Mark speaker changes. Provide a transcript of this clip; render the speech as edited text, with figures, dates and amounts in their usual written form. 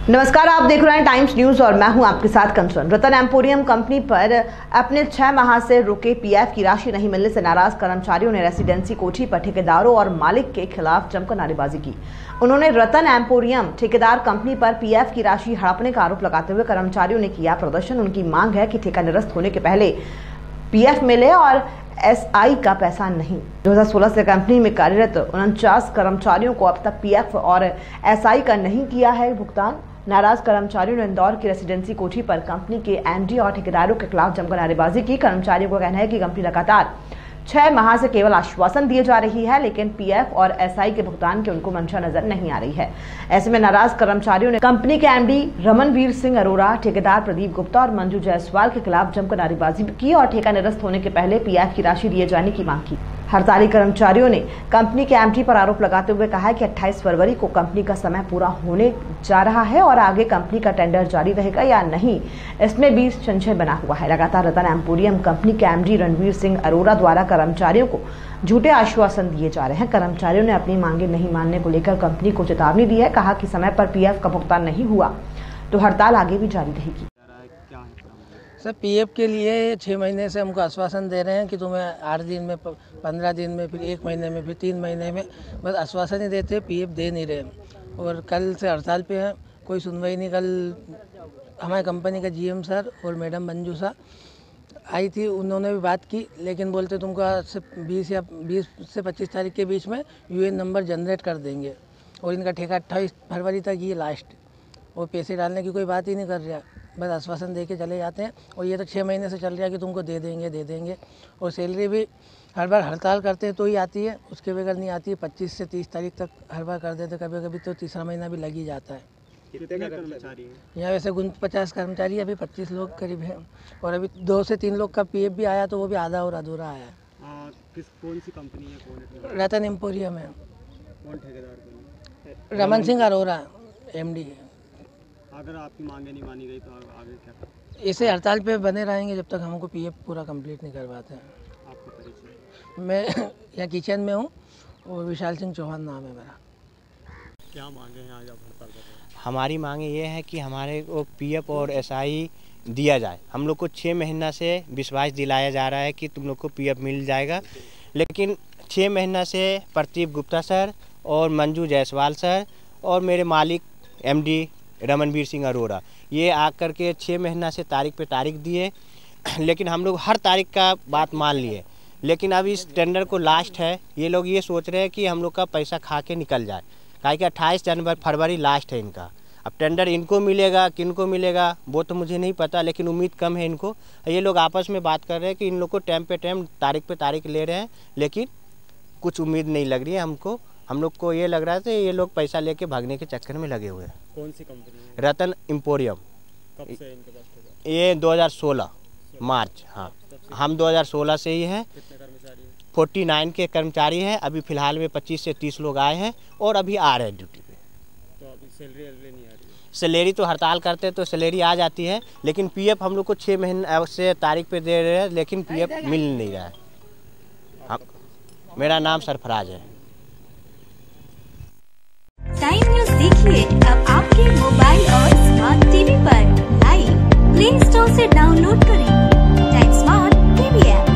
Speaker 1: नमस्कार, आप देख रहे हैं टाइम्स न्यूज और मैं हूं आपके साथ कंचन। रतन एम्पोरियम कंपनी पर अपने 6 माह से रुके पीएफ की राशि नहीं मिलने से नाराज कर्मचारियों ने रेसिडेंसी कोठी पर ठेकेदारों और मालिक के खिलाफ जमकर नारेबाजी की। उन्होंने रतन एम्पोरियम ठेकेदार कंपनी पर पीएफ की राशि हड़पने का आरोप लगाते हुए कर्मचारियों ने किया प्रदर्शन। उनकी मांग है कि ठेका निरस्त होने के पहले पीएफ मिले और एसआई का पैसा नहीं। 2016 से कंपनी में कार्यरत 49 कर्मचारियों को अब तक पीएफ और एसआई का नहीं किया है भुगतान। नाराज कर्मचारियों ने इंदौर की रेसिडेंसी कोठी पर कंपनी के एमडी और ठेकेदारों के खिलाफ जमकर नारेबाजी की। कर्मचारियों का कहना है कि कंपनी लगातार 6 माह से केवल आश्वासन दिए जा रही है, लेकिन पीएफ और एसआई के भुगतान की उनको मंशा नजर नहीं आ रही है। ऐसे में नाराज कर्मचारियों ने कंपनी के एमडी रमनवीर सिंह अरोरा, ठेकेदार प्रदीप गुप्ता और मंजू जायसवाल के खिलाफ जमकर नारेबाजी की और ठेका निरस्त होने के पहले पीएफ की राशि दिए जाने की मांग की। हड़ताली कर्मचारियों ने कंपनी के एमडी पर आरोप लगाते हुए कहा है कि 28 फरवरी को कंपनी का समय पूरा होने जा रहा है और आगे कंपनी का टेंडर जारी रहेगा या नहीं, इसमें भी संशय बना हुआ है। लगातार रतन एम्पोरियम कंपनी के एमडी रणवीर सिंह अरोरा द्वारा कर्मचारियों को झूठे आश्वासन दिए जा रहे हैं। कर्मचारियों ने अपनी मांगे नहीं मानने को लेकर कंपनी को चेतावनी दी है। कहा कि समय पर पीएफ का भुगतान नहीं हुआ तो हड़ताल आगे भी जारी रहेगी।
Speaker 2: सर, पीएफ के लिए 6 महीने से हमको आश्वासन दे रहे हैं कि तुम्हें 8 दिन में, 15 दिन में, फिर 1 महीने में, फिर 3 महीने में, बस आश्वासन ही देते, पीएफ दे नहीं रहे। और कल से हड़ताल पे हैं, कोई सुनवाई नहीं। कल हमारी कंपनी का जीएम सर और मैडम मंजू सा आई थी, उन्होंने भी बात की, लेकिन बोलते तुमको सिर्फ 20 से 25 तारीख के बीच में यूएन नंबर जनरेट कर देंगे और इनका ठेका 28 फरवरी तक ये लास्ट, और पैसे डालने की कोई बात ही नहीं कर रहा, बस आश्वासन दे के चले जाते हैं। और ये तो 6 महीने से चल रहा है कि तुमको दे देंगे। और सैलरी भी हर बार हड़ताल करते हैं तो ही आती है, उसके बगैर नहीं आती है। 25 से 30 तारीख तक हर बार कर देते, कभी कभी तो तीसरा महीना भी लग ही जाता है।
Speaker 3: कितने कर्मचारी हैं
Speaker 2: यहाँ? वैसे 50 कर्मचारी, अभी 25 लोग करीब हैं। और अभी 2 से 3 लोग का पीएफ भी आया, तो वो भी आधा और अधूरा आया है।
Speaker 3: कौन सी कंपनी है? कौन है?
Speaker 2: रतन एम्पोरियम है।
Speaker 3: कौन ठेकेदार?
Speaker 2: रमन सिंह अरोरा एमडी है।
Speaker 3: अगर आपकी मांगे नहीं मानी गई तो आगे क्या?
Speaker 2: इसे हड़ताल पे बने रहेंगे जब तक हमको पीएफ पूरा कंप्लीट नहीं करवाते हैं।
Speaker 3: आपको परिचय?
Speaker 2: मैं यहाँ किचन में हूँ और विशाल सिंह चौहान नाम है मेरा।
Speaker 3: क्या मांगे हैं आज आप हड़ताल कर रहे हैं?
Speaker 4: हमारी मांगे ये है कि हमारे को पीएफ और एसआई दिया जाए। हम लोग को 6 महीना से विश्वास दिलाया जा रहा है कि तुम लोग को पीएफ मिल जाएगा, लेकिन 6 महीना से प्रदीप गुप्ता सर और मंजू जायसवाल सर और मेरे मालिक एमडी रमनवीर सिंह अरोरा ये आकर के 6 महीना से तारीख पे तारीख दिए, लेकिन हम लोग हर तारीख का बात मान लिए। लेकिन अब इस टेंडर को लास्ट है, ये लोग ये सोच रहे हैं कि हम लोग का पैसा खा के निकल जाए, काहे कि 28 फरवरी लास्ट है इनका। अब टेंडर इनको मिलेगा किनको मिलेगा वो तो मुझे नहीं पता, लेकिन उम्मीद कम है इनको। ये लोग आपस में बात कर रहे हैं कि इन लोग को टाइम पे टाइम तारीख पे तारीख ले रहे हैं, लेकिन कुछ उम्मीद नहीं लग रही है हमको। हम लोग को ये लग रहा है कि ये लोग पैसा लेके भागने के चक्कर में लगे हुए हैं।
Speaker 3: कौन सी कंपनी है?
Speaker 4: रतन एम्पोरियम।
Speaker 3: कब से इनके पास ठेका?
Speaker 4: ये 2016 मार्च। हाँ, हम 2016 से ही हैं।
Speaker 3: कितने कर्मचारी हैं?
Speaker 4: 49 के कर्मचारी हैं। अभी फ़िलहाल में 25 से 30 लोग आए हैं और अभी आ रहे हैं ड्यूटी पे।
Speaker 3: तो अभी सैलरी नहीं आ रही है?
Speaker 4: सैलरी तो हड़ताल करते हैं तो सैलरी आ जाती है, लेकिन पीएफ हम लोग को 6 महीने से तारीख पे दे रहे हैं, लेकिन पीएफ मिल नहीं रहा है। हाँ, मेरा नाम सरफराज है।
Speaker 5: टाइम न्यूज देखिए अब आपके मोबाइल और स्मार्ट टीवी पर। लाइव प्ले स्टोर से डाउनलोड करें टाइम स्मार्ट टीवी ऐप।